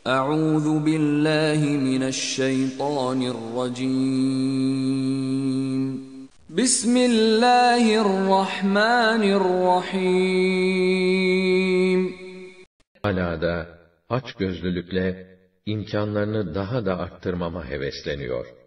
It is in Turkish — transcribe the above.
أعوذ بالله من الشيطان الرجيم. بسم الله الرحمن الرحيم. Hala da açgözlülükle imkanlarını daha da arttırmama hevesleniyor.